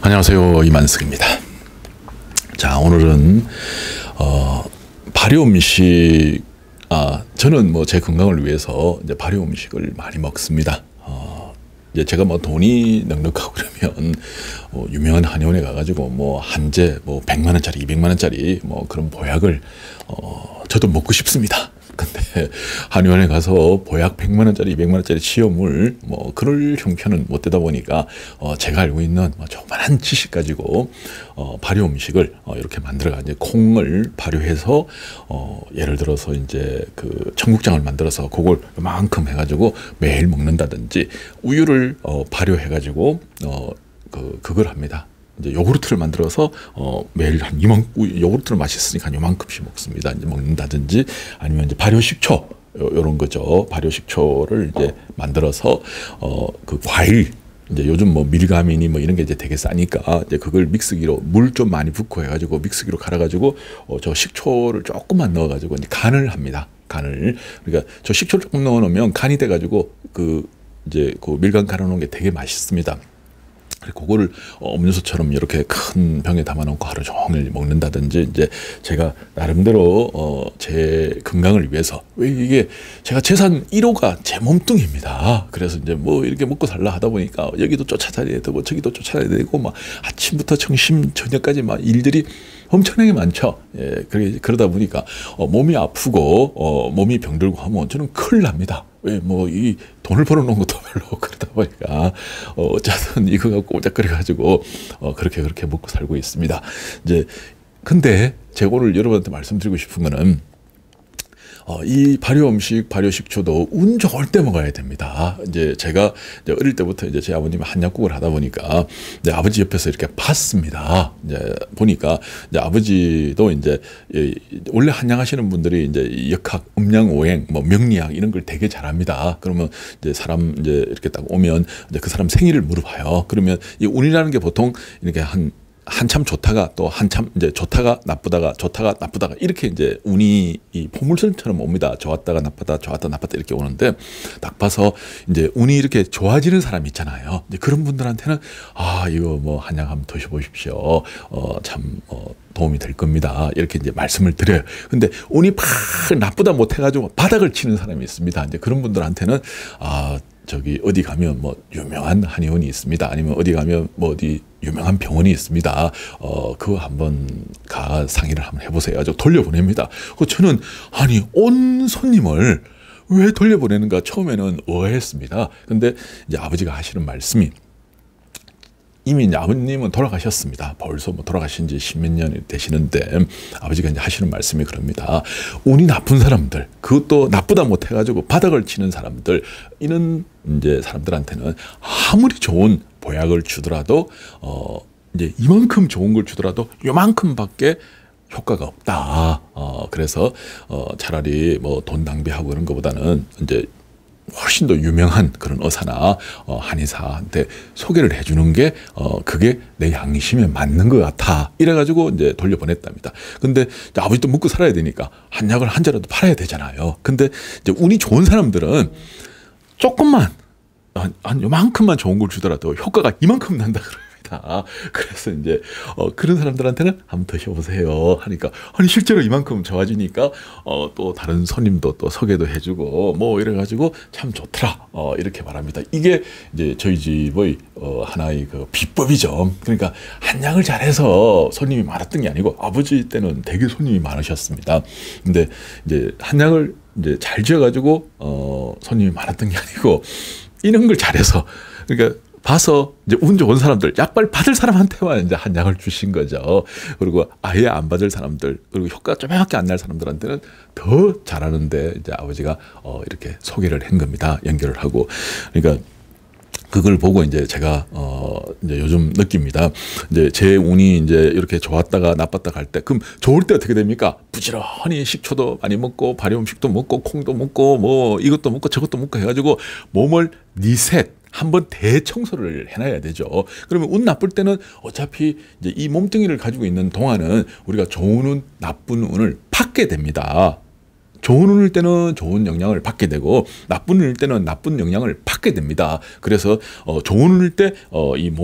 안녕하세요, 이만석입니다. 자, 오늘은 발효 음식, 저는 뭐 제 건강을 위해서 이제 발효 음식을 많이 먹습니다. 이제 제가 뭐 돈이 넉넉하고 그러면 유명한 한의원에 가가지고 뭐 한제 뭐 100만 원짜리, 200만 원짜리 뭐 그런 보약을 저도 먹고 싶습니다. 근데 한의원에 가서 보약 100만 원짜리, 200만 원짜리 시험을 뭐 그럴 형편은 못 되다 보니까 제가 알고 있는 조그만한 지식 가지고 발효 음식을 이렇게 만들어가 이제 콩을 발효해서 예를 들어서 이제 그 청국장을 만들어서 그걸 이만큼 해가지고 매일 먹는다든지 우유를 발효해 가지고 그걸 합니다. 이제 요구르트를 만들어서 매일 한 요구르트를 맛있으니까 한 요만큼씩 먹습니다. 이제 먹는다든지 아니면 이제 발효식초 요런 거죠. 발효식초를 이제 만들어서 그 과일 이제 요즘 뭐 밀가민이 뭐 이런 게 이제 되게 싸니까 이제 그걸 믹스기로 물 좀 많이 붓고 해가지고 믹스기로 갈아가지고 저 식초를 조금만 넣어가지고 이제 간을 합니다. 간을. 그러니까 저 식초를 조금 넣어놓으면 간이 돼가지고 이제 그 밀간 갈아놓은 게 되게 맛있습니다. 그거를 음료수처럼 이렇게 큰 병에 담아놓고 하루 종일 먹는다든지 이제 제가 나름대로 제 건강을 위해서 왜 이게 제가 재산 1호가 제 몸뚱입니다. 그래서 이제 뭐 이렇게 먹고 살라 하다 보니까 여기도 쫓아다녀야 되고 저기도 쫓아다녀야 되고 막 아침부터 점심 저녁까지 막 일들이 엄청나게 많죠. 예, 그러다 보니까 몸이 아프고 몸이 병들고 하면 저는 큰일 납니다. 왜 뭐 이 돈을 벌어놓은 것도 별로 그러다 보니까 어쨌든 이거 갖고 오작거려가지고 그렇게 먹고 살고 있습니다. 이제 근데 제가 오늘 여러분한테 말씀드리고 싶은 거는 이 발효 음식, 발효 식초도 운 좋을 때 먹어야 됩니다. 이제 제가 이제 어릴 때부터 이제 제 아버님이 한약국을 하다 보니까 이제 아버지 옆에서 이렇게 봤습니다. 이제 보니까 이제 아버지도 이제 원래 한약하시는 분들이 이제 역학, 음양, 오행, 뭐 명리학 이런 걸 되게 잘합니다. 그러면 이제 사람 이제 이렇게 딱 오면 이제 그 사람 생일을 물어봐요. 그러면 이 운이라는 게 보통 이렇게 한참 좋다가 또 한참 이제 좋다가 나쁘다가 이렇게 이제 운이 이 포물선처럼 옵니다. 좋았다가 나쁘다, 좋았다 나빴다 이렇게 오는데 딱 봐서 이제 운이 이렇게 좋아지는 사람 있잖아요. 이제 그런 분들한테는 이거 뭐 한약 한번 드셔보십시오. 참 도움이 될 겁니다. 이렇게 이제 말씀을 드려요. 근데 운이 팍 나쁘다 못해가지고 바닥을 치는 사람이 있습니다. 이제 그런 분들한테는 저기 어디 가면 뭐 유명한 한의원이 있습니다. 아니면 어디 가면 뭐 어디 유명한 병원이 있습니다. 그거 한번 상의를 한번 해보세요. 아주 돌려보냅니다. 저는 온 손님을 왜 돌려보내는가 처음에는 의아했습니다. 근데 이제 아버지가 하시는 말씀이 이미 이제 아버님은 돌아가셨습니다. 벌써 뭐 돌아가신 지 십몇 년이 되시는데 아버지가 이제 하시는 말씀이 그럽니다. 운이 나쁜 사람들, 그것도 나쁘다 못해가지고 바닥을 치는 사람들, 이런 이제 사람들한테는 아무리 좋은 보약을 주더라도 이제 이만큼 좋은 걸 주더라도 요만큼밖에 효과가 없다. 그래서 차라리 뭐 돈 낭비하고 그런 것보다는 이제 훨씬 더 유명한 그런 의사나 한의사한테 소개를 해주는 게 그게 내 양심에 맞는 것 같아. 이래가지고 이제 돌려보냈답니다. 근데 이제 아버지도 먹고 살아야 되니까 한약을 한 자라도 팔아야 되잖아요. 근데 이제 운이 좋은 사람들은 조금만 한 요만큼만 좋은 걸 주더라도 효과가 이만큼 난다 그럽니다. 그래서 이제 그런 사람들한테는 한번 드셔보세요 하니까 실제로 이만큼 좋아지니까 또 다른 손님도 또 소개도 해주고 뭐 이래가지고 참 좋더라 이렇게 말합니다. 이게 이제 저희 집의 하나의 그 비법이죠. 그러니까 한약을 잘해서 손님이 많았던 게 아니고 아버지 때는 되게 손님이 많으셨습니다. 근데 이제 한약을 이제 잘 지어가지고 손님이 많았던 게 아니고 이런 걸 잘해서 그러니까 봐서 이제 운 좋은 사람들, 약발 받을 사람한테만 이제 한약을 주신 거죠. 그리고 아예 안 받을 사람들, 그리고 효과가 좀밖에 안 날 사람들한테는 더 잘하는데 이제 아버지가 이렇게 소개를 한 겁니다. 연결을 하고. 그러니까 그걸 보고 이제 제가 이제 요즘 느낍니다. 이제 제 운이 이제 이렇게 좋았다가 나빴다가 할 때, 그럼 좋을 때 어떻게 됩니까? 부지런히 식초도 많이 먹고 발효 음식도 먹고 콩도 먹고 뭐 이것도 먹고 저것도 먹고 해가지고 몸을 리셋 한번 대청소를 해놔야 되죠. 그러면 운 나쁠 때는 어차피 이제 이 몸뚱이를 가지고 있는 동안은 우리가 좋은 운, 나쁜 운을 받게 됩니다. 좋은 운일 때는 좋은 영향을 받게 되고 나쁜 운일 때는 나쁜 영향을 받게 됩니다. 그래서 좋은 운일 때 이 몸을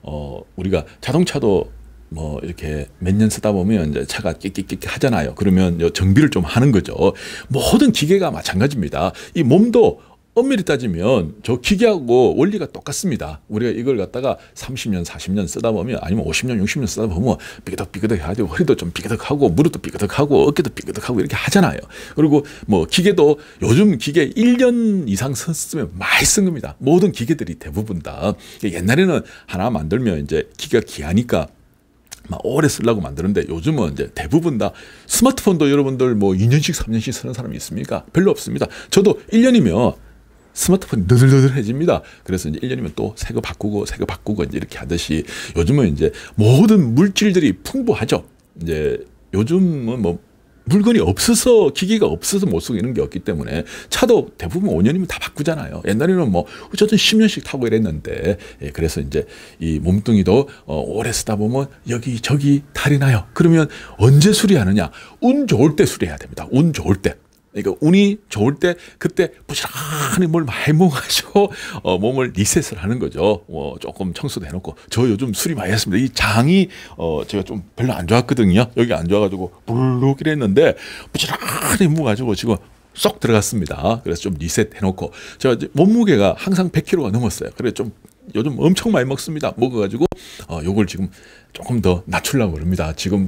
우리가 자동차도 뭐 이렇게 몇 년 쓰다 보면 이제 차가 끽끽끽 하잖아요. 그러면 정비를 좀 하는 거죠. 모든 기계가 마찬가지입니다. 이 몸도 엄밀히 따지면 저 기계하고 원리가 똑같습니다. 우리가 이걸 갖다가 30년, 40년 쓰다 보면 아니면 50년, 60년 쓰다 보면 삐그덕삐그덕 해가지고 허리도 좀 삐그덕하고 무릎도 삐그덕하고 어깨도 삐그덕하고 이렇게 하잖아요. 그리고 뭐 기계도 요즘 기계 1년 이상 썼으면 많이 쓴 겁니다. 모든 기계들이 대부분 다. 옛날에는 하나 만들면 이제 기계가 귀하니까 막 오래 쓰려고 만드는데 요즘은 이제 대부분 다 스마트폰도 여러분들 뭐 2년씩 3년씩 쓰는 사람이 있습니까? 별로 없습니다. 저도 1년이면 스마트폰이 너덜너덜해집니다. 그래서 이제 1년이면 또 새 거 바꾸고 새 거 바꾸고 이제 이렇게 하듯이 요즘은 이제 모든 물질들이 풍부하죠. 이제 요즘은 뭐 물건이 없어서 기기가 없어서 못 쓰고 이런 게 없기 때문에 차도 대부분 5년이면 다 바꾸잖아요. 옛날에는 뭐 어쨌든 10년씩 타고 이랬는데 그래서 이제 이 몸뚱이도 오래 쓰다 보면 여기저기 탈이 나요. 그러면 언제 수리하느냐? 운 좋을 때 수리해야 됩니다. 운 좋을 때. 그러니까 운이 좋을 때 그때 부지런히 뭘 많이 먹어가지고 몸을 리셋을 하는 거죠. 조금 청소도 해놓고 저 요즘 술이 많이 했습니다. 이 장이 제가 좀 별로 안 좋았거든요. 여기 안 좋아가지고 불룩 이랬는데 부지런히 먹어가지고 지금 쏙 들어갔습니다. 그래서 좀 리셋 해놓고 제가 몸무게가 항상 100kg가 넘었어요. 그래서 좀 요즘 엄청 많이 먹습니다. 먹어가지고 요걸 지금 조금 더 낮추려고 합니다. 지금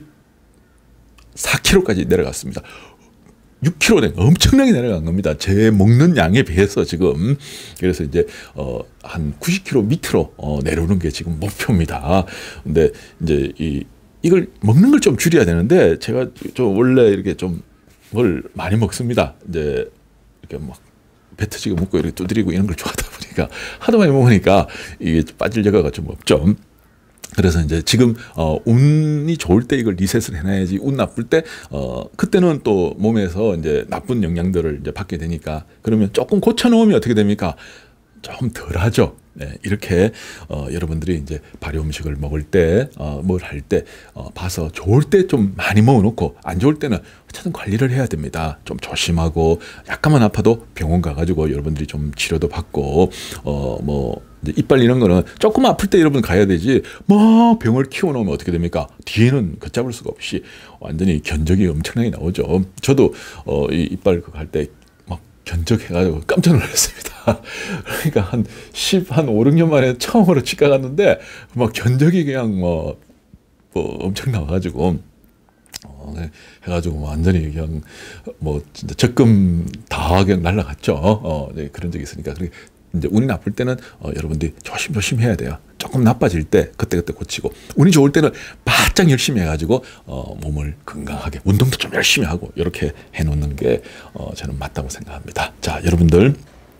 94kg까지 내려갔습니다. 6kg 엄청나게 내려간 겁니다. 제 먹는 양에 비해서 지금. 그래서 이제 한 90kg 밑으로 내려오는 게 지금 목표입니다. 근데 이제 이걸 먹는 걸 좀 줄여야 되는데 제가 좀 원래 이렇게 좀 뭘 많이 먹습니다. 이제 이렇게 막 배 터지게 먹고 이렇게 두드리고 이런 걸 좋아하다 보니까 하도 많이 먹으니까 이게 빠질 여가가 좀 없죠. 그래서 이제 지금 운이 좋을 때 이걸 리셋을 해놔야지 운 나쁠 때 그때는 또 몸에서 이제 나쁜 영향들을 이제 받게 되니까 그러면 조금 고쳐놓으면 어떻게 됩니까? 좀 덜하죠. 네, 이렇게 여러분들이 이제 발효 음식을 먹을 때 뭘 할 때 봐서 좋을 때 좀 많이 먹어놓고 안 좋을 때는 어쨌든 관리를 해야 됩니다. 좀 조심하고 약간만 아파도 병원 가가지고 여러분들이 좀 치료도 받고 뭐 이빨 이런 거는 조금 아플 때 여러분 가야 되지 뭐 병을 키워놓으면 어떻게 됩니까? 뒤에는 걷잡을 수가 없이 완전히 견적이 엄청나게 나오죠. 저도 이 이빨 그거 할 때 막 견적해가지고 깜짝 놀랐습니다. 그러니까 한 5, 6년 만에 처음으로 치과 갔는데 막 견적이 그냥 뭐 엄청 나와가지고 해가지고 완전히 그냥 뭐 진짜 적금 다 그냥 날라갔죠. 네, 그런 적이 있으니까. 이제 운이 나쁠 때는 여러분들이 조심조심 해야 돼요. 조금 나빠질 때 그때그때 고치고 운이 좋을 때는 바짝 열심히 해가지고 몸을 건강하게 운동도 좀 열심히 하고 이렇게 해놓는 게 저는 맞다고 생각합니다. 자, 여러분들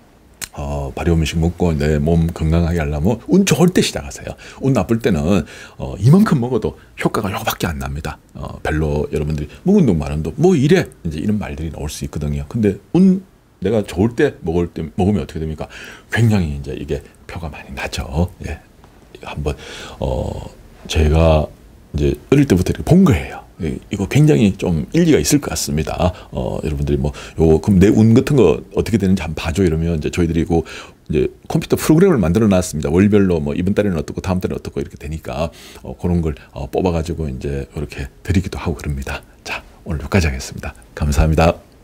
발효 음식 먹고 내 몸 건강하게 하려면 운 좋을 때 시작하세요. 운 나쁠 때는 이만큼 먹어도 효과가 요거밖에 안 납니다. 별로 여러분들이 묵은 둥 마른 둥 뭐 이래 이제 이런 말들이 나올 수 있거든요. 근데 내가 좋을 때 먹으면 어떻게 됩니까? 굉장히 이제 이게 표가 많이 나죠. 예. 한번 제가 이제 어릴 때부터 이렇게 본 거예요. 이거 굉장히 좀 일리가 있을 것 같습니다. 여러분들이 뭐 그럼 내 운 같은 거 어떻게 되는지 한번 봐줘 이러면 이제 저희들이 이제 컴퓨터 프로그램을 만들어 놨습니다. 월별로 뭐 이번 달에는 어떻고 다음 달에는 어떻고 이렇게 되니까 그런 걸 뽑아가지고 이제 이렇게 드리기도 하고 그럽니다. 자, 오늘 여기까지 하겠습니다. 감사합니다.